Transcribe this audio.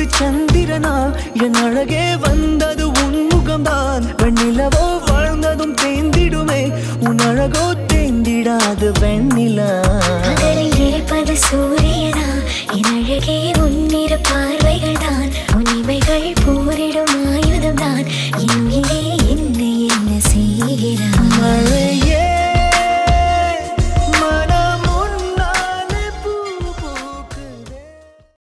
சந்திரனா என் அழகே வந்தது உன்முகம்தான் வெண்ணிலவோ வாழ்ந்ததும் தேந்திடுமே உன் அழகோ தேந்திடாது வெண்ணிலா பகலில் இருப்பது சூரியனா என் அழகே உன்னிருப்பார்